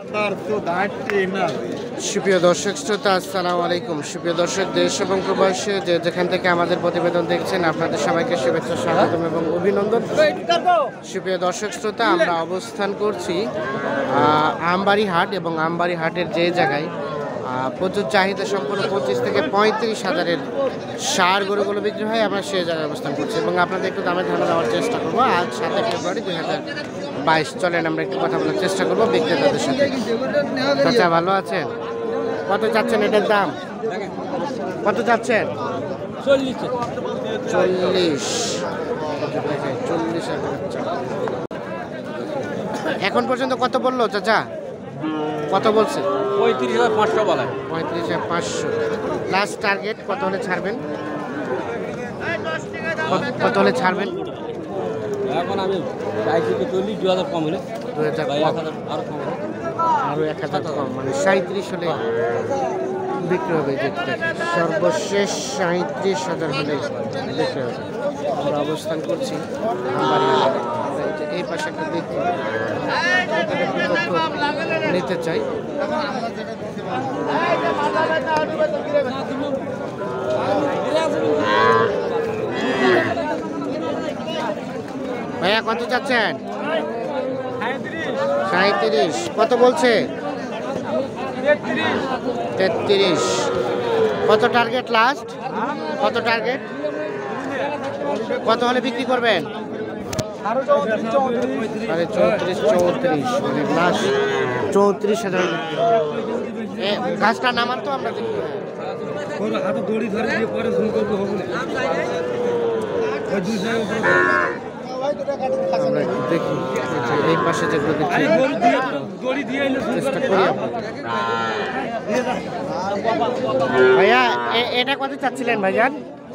সুপ্রিয় দর্শক শ্রোতা, আসসালামু আলাইকুম। সুপ্রিয় দর্শক, দেশ এবং প্রবাসে যেখান থেকে আমাদের প্রতিবেদন দেখছেন, আপনাদের সবাইকে শুভেচ্ছা, স্বাগতম এবং অভিনন্দন। সুপ্রিয় দর্শক শ্রোতা, আমরা অবস্থান করছি আমবাড়ি হাট, এবং আমবাড়ি হাটের যে জায়গায় প্রচুর চাহিদা সম্পন্ন 25 থেকে 35 হাজারের ষাঁড় গরুগুলো বিক্রি হয়, আমরা সেই জায়গায় অবস্থান করছি এবং আপনাদের একটু দামের ধারণা দেওয়ার চেষ্টা করবো। আজ 7 ফেব্রুয়ারি 2022। চলেন আমরা একটু কথা বলার চেষ্টা করবো বিক্রেতাদের সাথে। চাচা ভালো আছেন? কত চাচ্ছেন এটার দাম? কত চাচ্ছেন? 40। এখন পর্যন্ত কত বললো চাচা? কত বলছে? 35,500 বলা। 35,500। লাস্ট টার্গেট কত হলে ছাড়বেন? কত হলে ছাড়বেন? এখন আমি চাইছি তো 2,000 কম হলে 2000 আরো কম হলে আরো 1000 কম, মানে 37 হলে বিক্রি হবে। যেটা সর্বশেষ 37,000 হলে বিক্রি হবে। আমরা অবস্থান করছি আমবাড়ি হাটে। এই পাশে একটা দেখি নিতে চাই। ভাইয়া কত চাচ্ছেন? 37। কত বলছে? 33। কত টার্গেট লাস্ট? কত টার্গেট? কত হলে বিক্রি করবেন? 34, 34, মানে লাস্ট 34,000। গাছটা নামান তো আমরা দেখি। আমরা একটু দেখি এই পাশে যেগুলো দেখছি, চেষ্টা করি। ভাইয়া এটা কত চাচ্ছিলেন ভাইজান?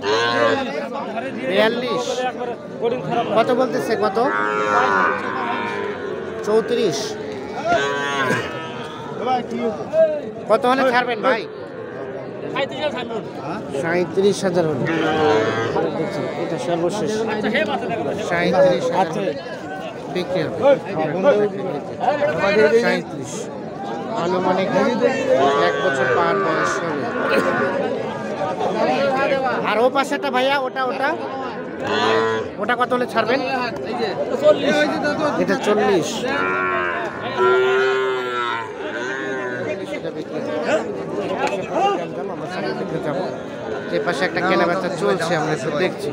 42। কত বলতেছে? কত? 34। কত হলে ছাড়বেন ভাই? 37,000 হলে এটা সর্বশেষ 37,000 বিক্রি হবে। 37 আনুমানিক 1 বছর পার বয়স হবে। আর ও পাশেটা ভাইয়া, ওটা ওটা ওটা কত হলে ছাড়বেন? এটা 40। যে পাশে একটা কেনাবেচা চলছে, আমরা একটু দেখছি।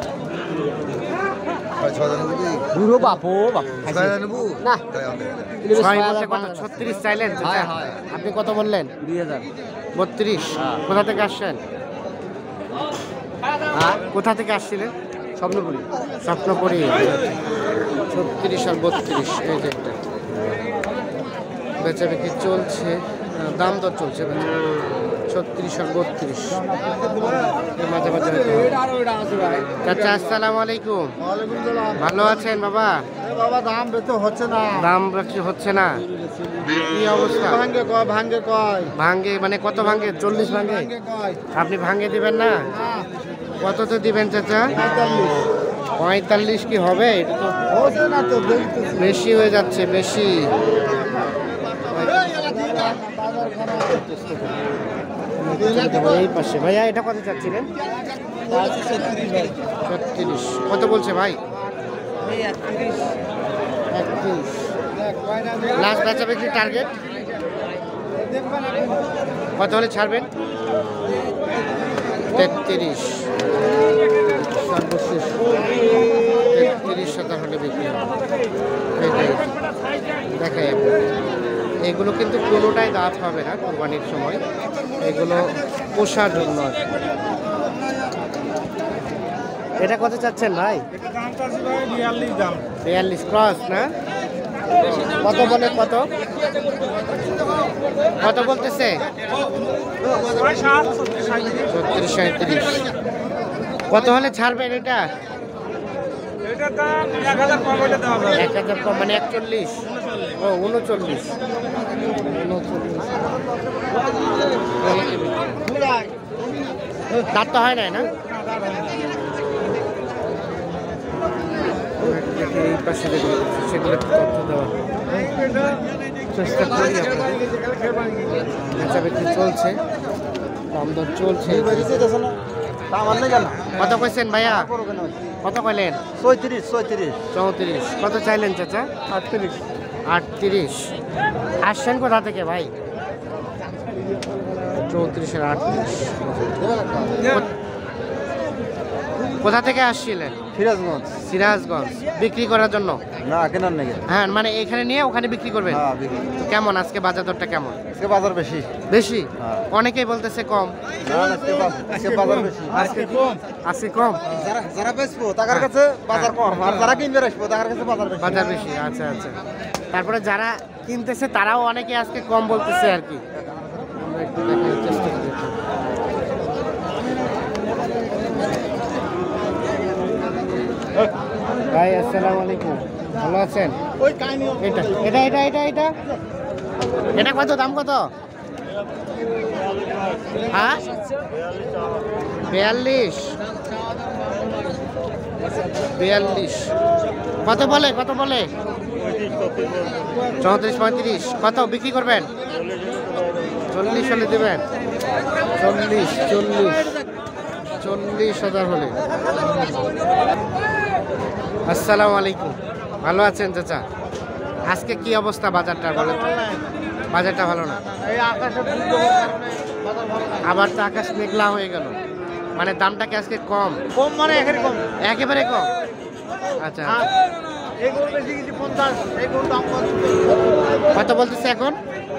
কত? 36 চাইলেন? আপনি কত বললেন? 32। কোথা থেকে আসছেন? কোথা থেকে আসছিলেন? স্বপ্নপুরি। স্বপ্নপুরি। 36 আর 32। এই যে একটা বেচা বিক্রি চলছে, দাম দর চলছে। 36 আর 32 মাঝে মাঝে। চাচা আসসালামু আলাইকুম। ভালো আছেন বাবা? দাম বেশি হচ্ছে না। দাম বেশি হচ্ছে না, কি অবস্থা? ভাঙ্গে মানে কত ভাঙ্গে? 40 ভাঙ্গে? আপনি ভাঙ্গে দিবেন না? কত তো দিবেন চাচা? 45 কি হবে? এটা তো বেশি হয়ে যাচ্ছে, বেশি। এই পাশে ভাইয়া এটা কত চাচ্ছিলেন? 36। কত বলছে ভাই? 31। লাস্ট বেচা বিক্রি টার্গেট কত হলে ছাড়বেন? 33। সর্বশেষ 33,000 হলে বিক্রি হবে। দেখাই আপনাকে, এগুলো কিন্তু কোনোটাই দাঁত হবে না কোরবানির সময়, এগুলো পোষার জন্য। এটা কত চাচ্ছেন ভাই? 42 ক্রস না? কত বলে? কত কত বলতেছে? 36, 37। কত হলে ছাড়বেন এটা? 1,000 কম, মানে 41। ও 39। দাঁত তো হয় নাই না? এই পাশে সেগুলো তথ্য দেওয়া চেষ্টা করি বেচা বিক্রি চলছে, দাম দর চলছে। কত কইছেন ভাইয়া? কত কইলেন? 34। কত চাইলেন চাচা? 38। আসছেন কোথা থেকে ভাই? 34 আর 38। কোথা থেকে আসছিলেন? সিরাজগঞ্জ। বিক্রি করার জন্য? না, কেনার নাকি? হ্যাঁ, মানে এখানে নিয়ে ওখানে বিক্রি করবেন? তো কেমন আজকে বাজার দরটা কেমন? আজকে বাজার বেশি। বেশি? অনেকেই বলতেছে কম। আজকে বাজার বেশি। আজকে কম। যারা বেচবো তাদের কাছে বাজার কম, আর যারা কিনবে আসবো তাদের কাছে বাজার বেশি। বাজার বেশি, আচ্ছা আচ্ছা। তারপরে যারা কিনতেছে তারাও অনেকে আজকে কম বলতেছে আর কি। আমরা একটু দেখার চেষ্টা করি। ভাই আসসালামু আলাইকুম, ভালো আছেন? এটা এটা এটা এটা এটা এটা কত দাম? কত? হ্যাঁ, 42। কত বলে? 34-35। কত বিক্রি করবেন? 40 হলে দেবেন? 40,000 হলে। আসসালামু আলাইকুম, ভালো আছেন চাচা? আজকে কি অবস্থা বাজারটা বলেন? বাজারটা ভালো না। আবার তো আকাশ মেঘলা হয়ে গেল, মানে দামটা কি আজকে কম? মানে একেবারে কম। আচ্ছা, কত বলতেছে এখন?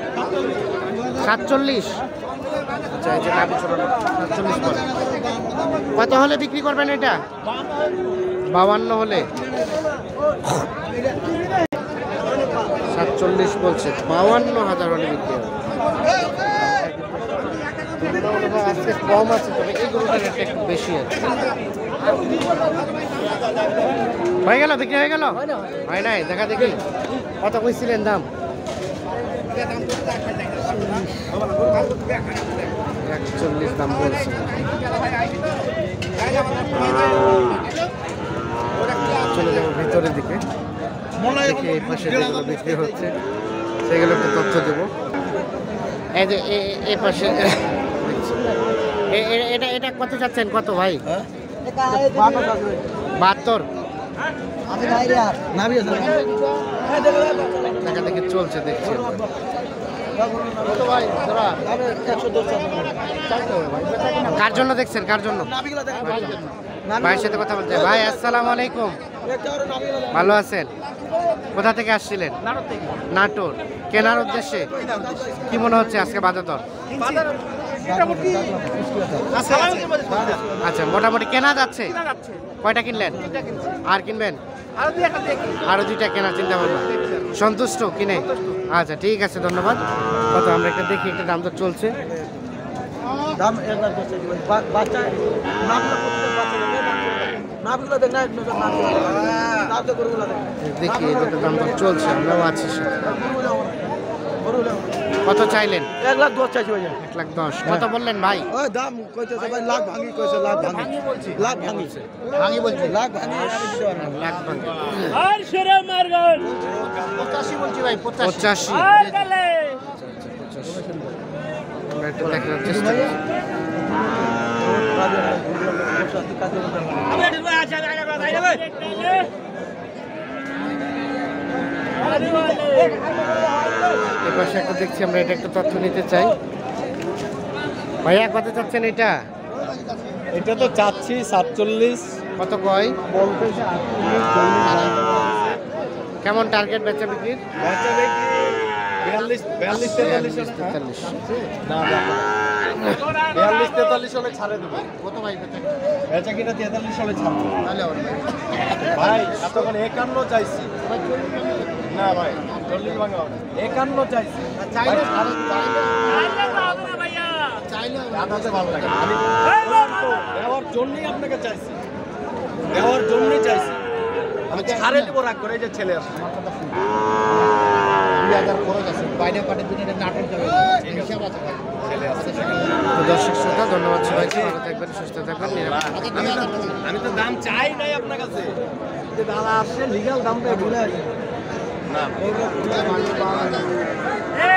47। আচ্ছা, এই যে নাভি ছোড়ানো 47 বলে। কত হলে বিক্রি করবেন এটা? 52 হলে। 47 বলছে, 52,000 হলে বিক্রি হবে। আজকে কম আছে, তবে এই গরুটার রেটটা একটু বেশি আছে। হয়ে গেল? বিক্রি হয়ে গেল? হয় নাই? দেখা দেখি কত কইছিলেন দাম? 41 দাম বলছে। চলে যাবো ভিতরের দিকে, দেখি এই পাশে যেগুলো বিক্রি হচ্ছে সেগুলো একটু তথ্য দেবো। এই যে এই পাশে এটা এটা কত চাচ্ছেন? কত ভাই? 72। দেখা দেখি চলছে, দেখছি। কার জন্য দেখছেন? কার জন্য? ভাইয়ের সাথে কথা বলতে। ভাই আসসালামু আলাইকুম, ভালো আছেন? কোথা থেকে আসছিলেন? নাটোর। কেনার উদ্দেশ্যে? কি মনে হচ্ছে আজকে বাজার দর? আচ্ছা, মোটামুটি কেনা যাচ্ছে। কয়টা কিনলেন? আর কিনবেন? আরো 2টা কেনার চিন্তা ভাবনা। সন্তুষ্ট কিনে? আচ্ছা, ঠিক আছে, ধন্যবাদ। কত আমরা একটা দেখি, একটা দাম তো চলছে। দেখি এই দুটো দাম তো চলছে, আমরাও আছি। কত চাইলেন? 1,10,000 চাইছি ভাই। 1,10,000। কত বললেন ভাই? ওই দাম কইতেছে ভাই, লাখ ভাঙি কইছে, লাখ ভাঙি বলছি, লাখ ভাঙি বলছে, লাখ ভাঙি। লাখ ভাঙি। আর সরে মারগন 85 বলছি ভাই, 85। আর গেলে আমরা একটু দেখার চেষ্টা করি। আমি একটু আচ্ছা আগে বাড়াই দেবে এই পাশে একটা দেখছি আমরা, এটা একটু তথ্য নিতে চাই। ভাইয়া কত চাচ্ছেন এটা? এটা তো চাচ্ছি 47। কত কয়? বলতেছে 48। কেমন টার্গেট বেচা বিক্রির? বেচা বিক্রি 42 43 43। না, 42 43 হলে ছাড়ে দেবো। কত ভাই বেচা? বেচা কিনা 43 হলে ছাড়বো। তাহলে হবে ভাই এতক্ষণ 51 চাইছি। না ভাই, 40 ভাঙা হবে। 51 চাইছি। চাইলে ভাইয়া চাইলে আপনাদের ভালো লাগে। আমি দেওয়ার জন্যই আপনাকে চাইছি, দেওয়ার জন্যই চাইছি। আমি ছাড়ে দেবো, রাগ করে। এই যে ছেলে আছে, 2000 খরচ আছে, বাইরে কাটে দিনে নাটক যাবে, হিসাব আছে ভাই। ছেলে আছে। দর্শক শ্রোতা, ধন্যবাদ সবাইকে। ভালো থাকবেন, সুস্থ থাকবেন, নিরাপদ। আমি তো দাম চাই নাই আপনার কাছে, যে দাদা আসছে লিগ্যাল দামটা ভুলে আছে। না